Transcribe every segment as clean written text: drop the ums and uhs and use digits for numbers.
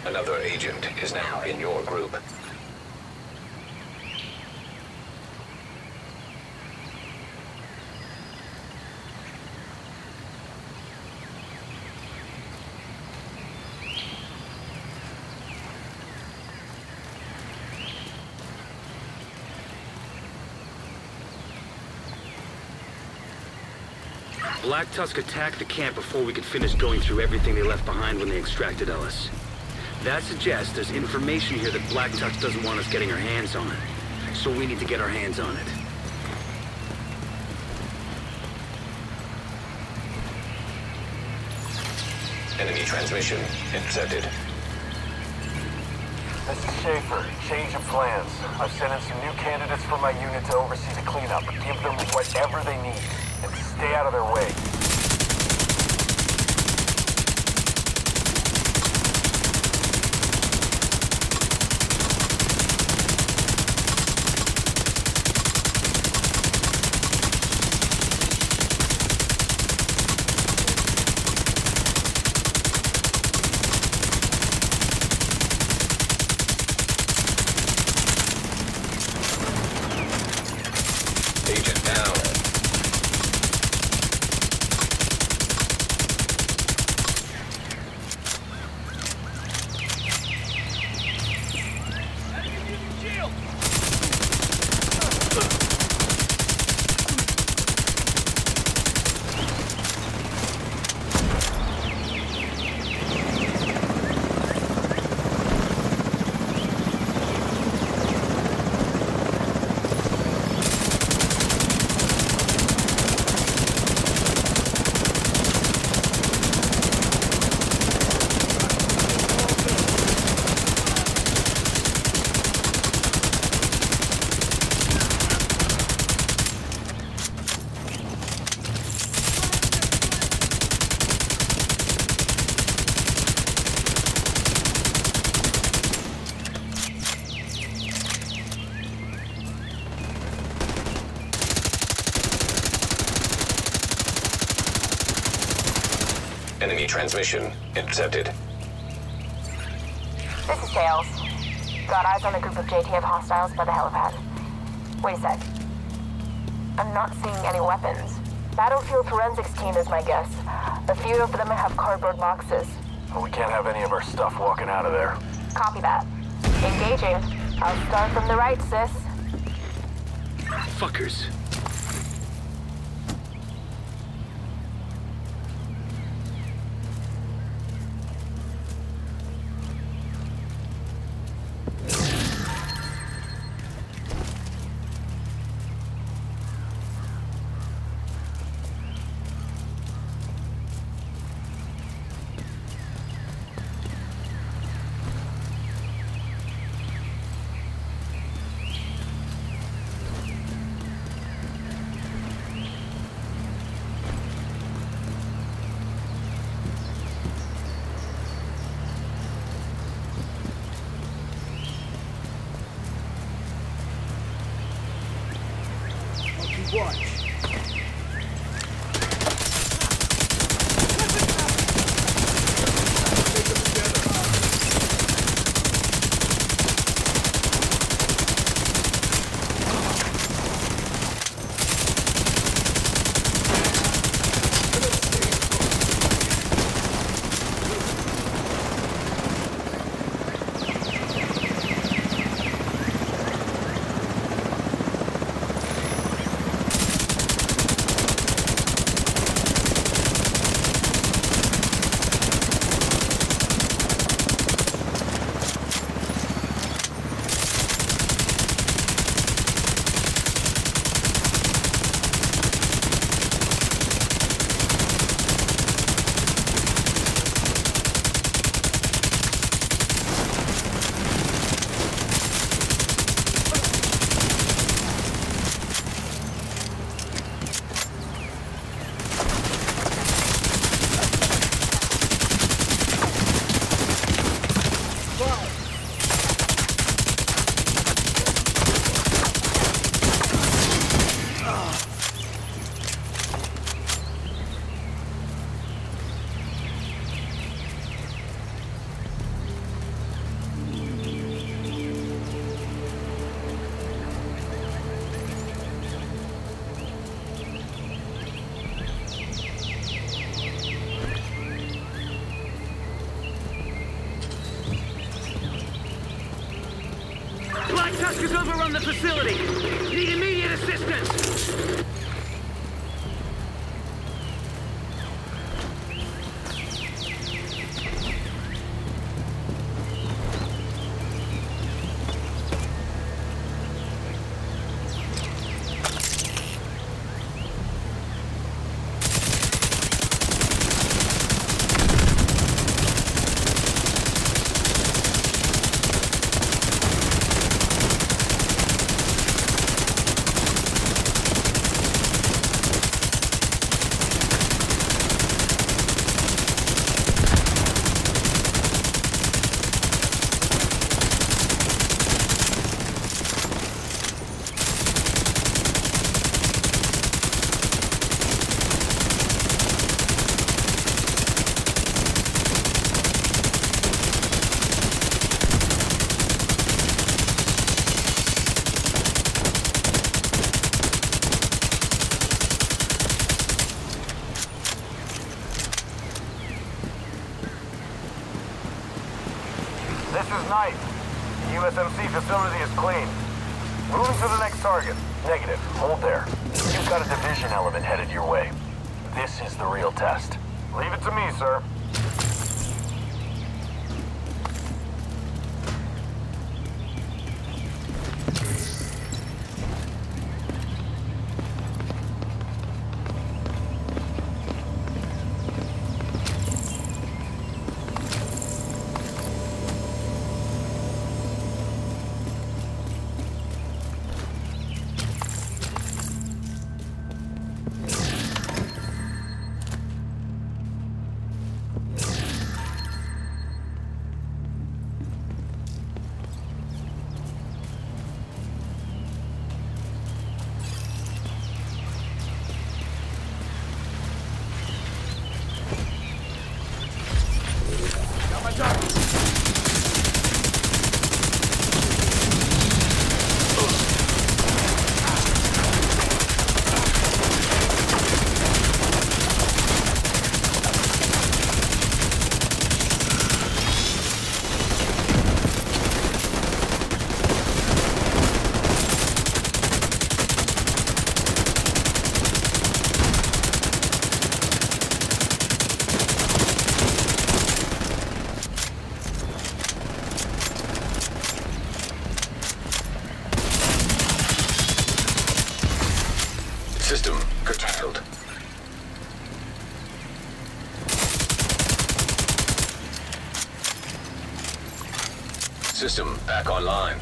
Another agent is now in your group. Black Tusk attacked the camp before we could finish going through everything they left behind when they extracted Ellis. That suggests there's information here that Black Tusk doesn't want us getting our hands on. So we need to get our hands on it. Enemy transmission intercepted. This is Schaefer. Change of plans. I've sent in some new candidates for my unit to oversee the cleanup. Give them whatever they need, and stay out of their way. Agent down. Enemy transmission intercepted. This is Tails. Got eyes on a group of JTF hostiles by the helipad. Wait a sec. I'm not seeing any weapons. Battlefield forensics team is my guess. A few of them have cardboard boxes. Well, we can't have any of our stuff walking out of there. Copy that. Engaging. I'll start from the right, sis. Fuckers. has overrun the facility. Need immediate assistance. This is Knight. The USMC facility is clean. Moving to the next target. Negative. Hold there. You've got a division element headed your way. This is the real test. Leave it to me, sir. System curtailed. System back online.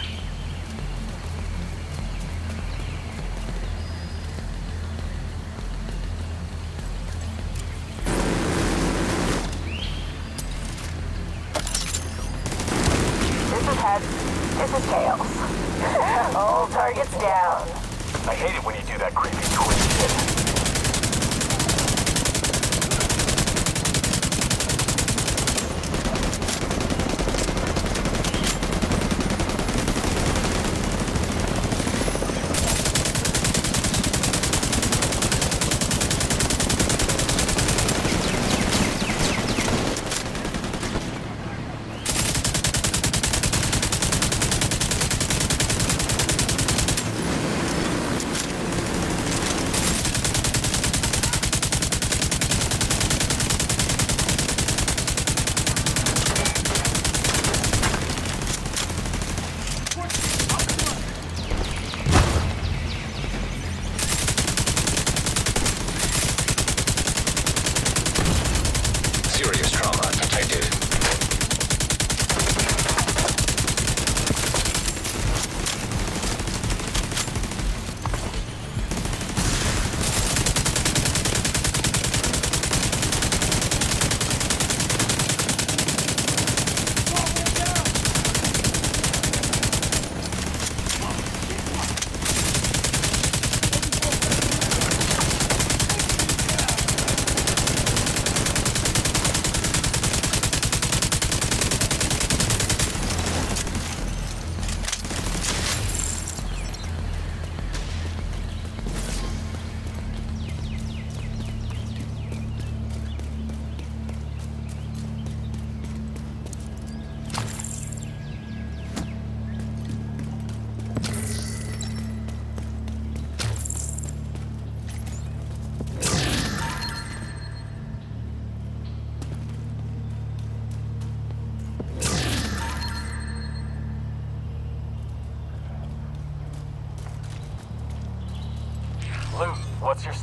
This is heads. This is tails. All targets down. I hate it when you do that creepy twitch shit.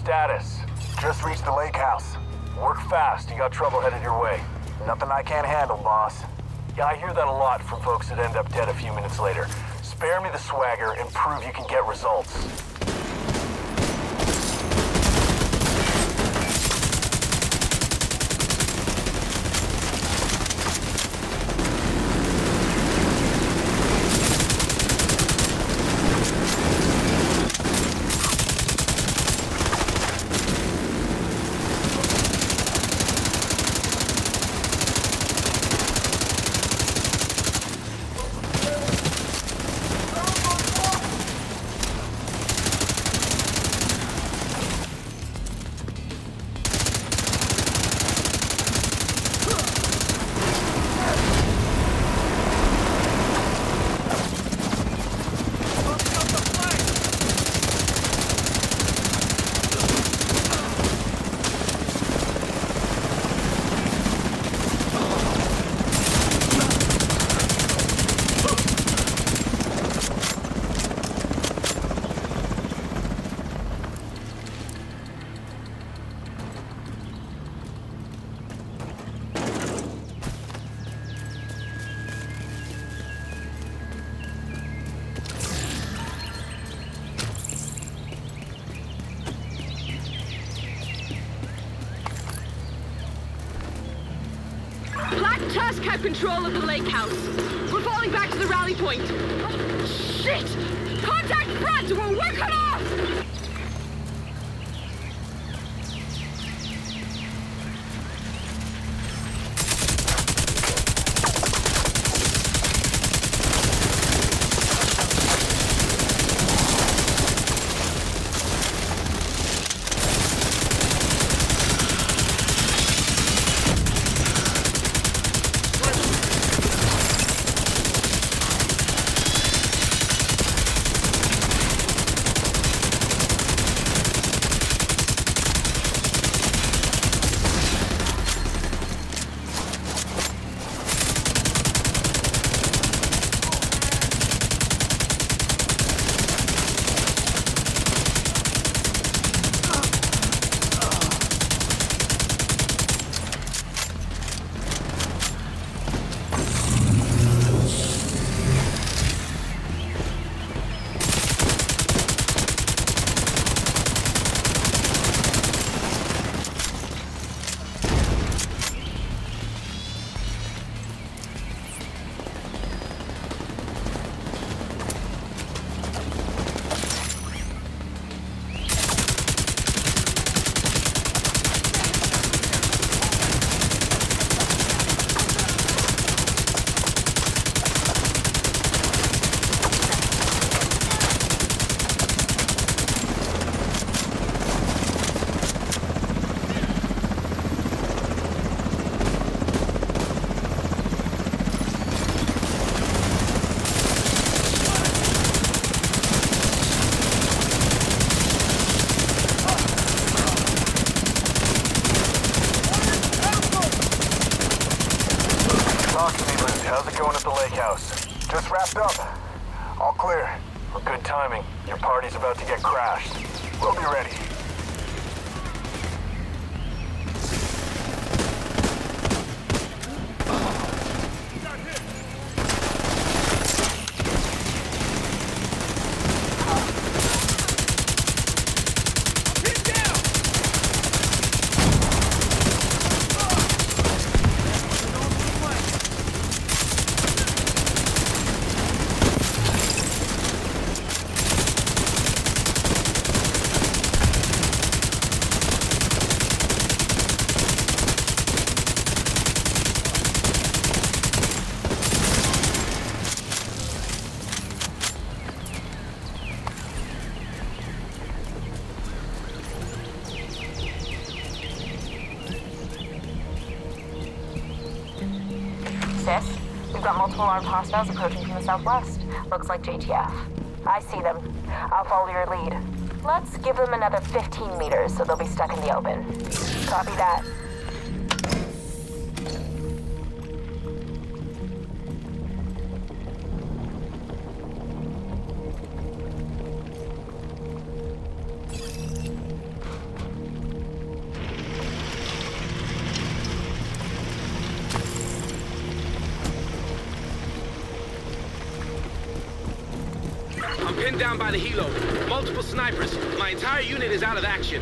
status? Just reached the lake house. Work fast, you got trouble headed your way. Nothing I can't handle, boss. Yeah, I hear that a lot from folks that end up dead a few minutes later. Spare me the swagger and prove you can get results. Black Tusk had control of the lake house. We're falling back to the rally point. Oh, shit! Contact front! We're cut off! How's it going at the lake house? Just wrapped up. All clear. For good timing. Your party's about to get crashed. We'll be ready. Sis, we've got multiple armed hostiles approaching from the southwest. Looks like JTF. I see them. I'll follow your lead. Let's give them another 15 meters so they'll be stuck in the open. Copy that. pinned down by the helo. Multiple snipers. My entire unit is out of action.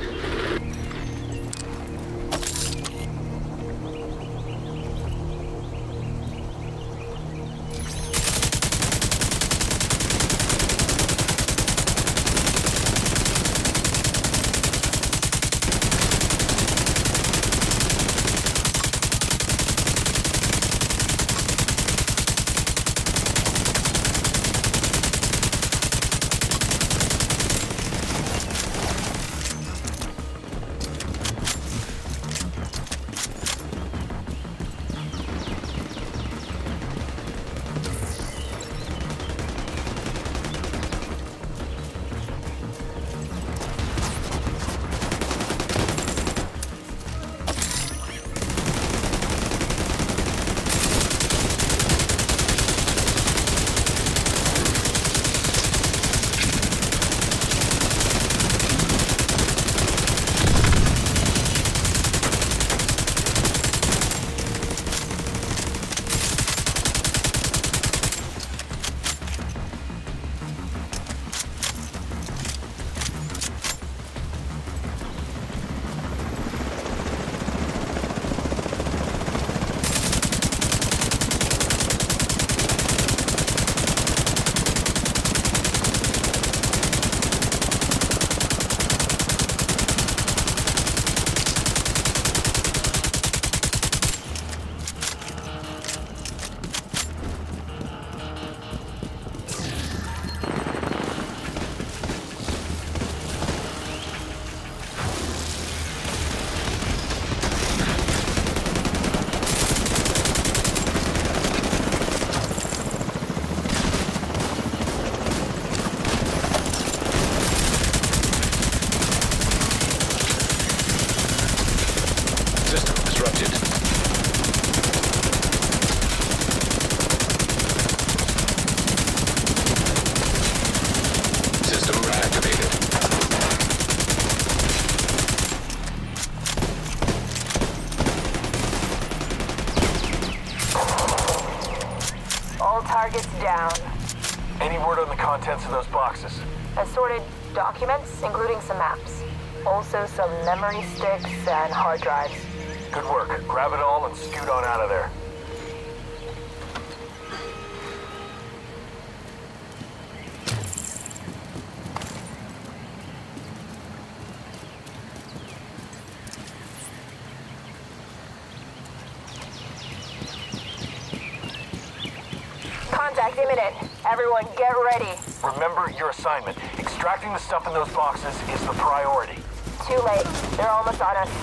Targets down. Any word on the contents of those boxes? Assorted documents, including some maps. Also some memory sticks and hard drives. Good work. Grab it all and scoot on out of there. Contact imminent. Everyone get ready. Remember your assignment. Extracting the stuff in those boxes is the priority. Too late. They're almost on us.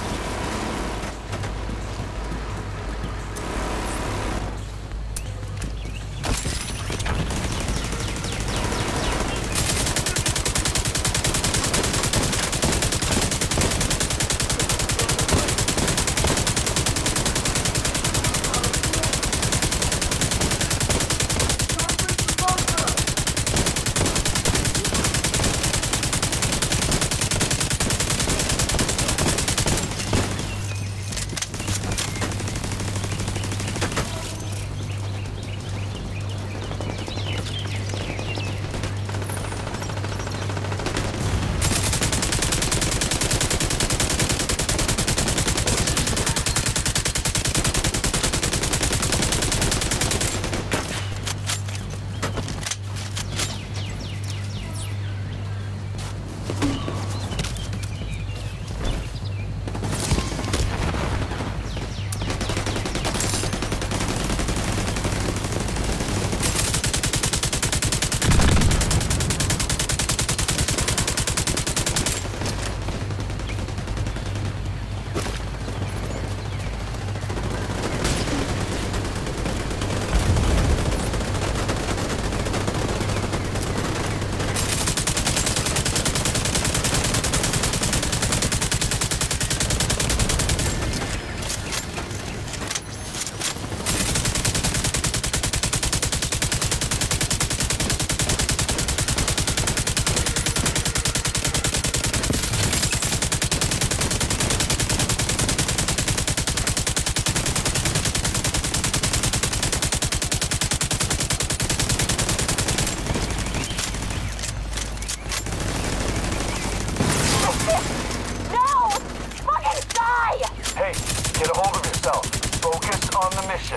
mission.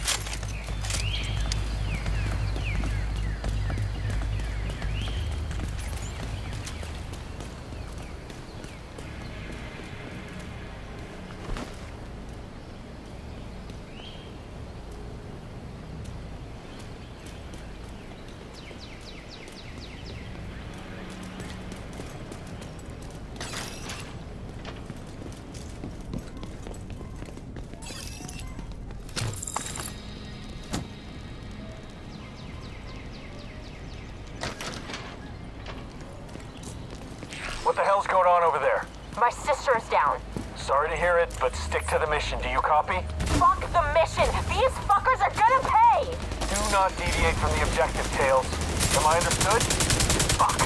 What the hell's going on over there? My sister is down. Sorry to hear it, but stick to the mission. Do you copy? Fuck the mission! These fuckers are gonna pay! Do not deviate from the objective, Tails. Am I understood? Fuck.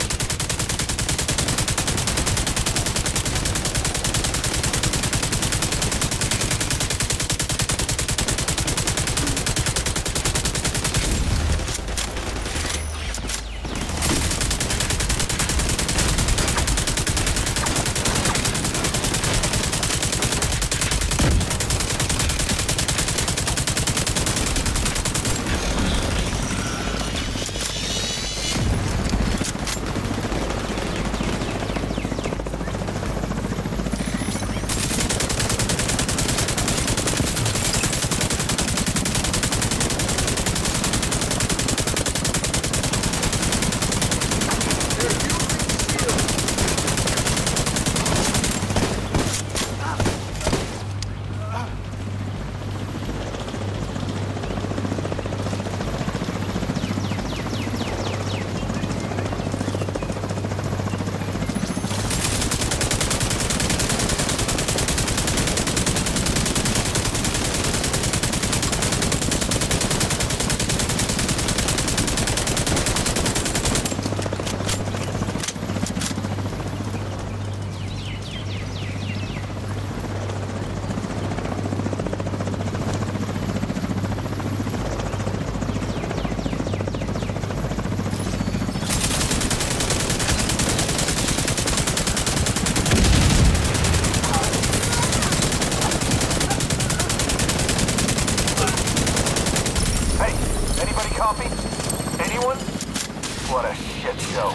What a shit show.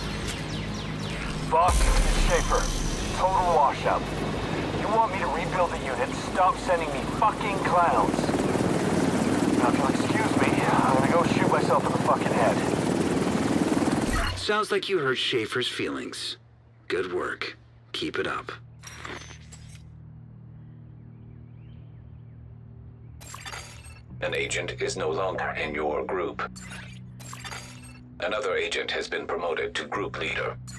Buck, Schaefer, total washout. You want me to rebuild the unit? Stop sending me fucking clowns. Now, if you'll excuse me, I'm gonna go shoot myself in the fucking head. Sounds like you hurt Schaefer's feelings. Good work. Keep it up. An agent is no longer in your group. Another agent has been promoted to group leader.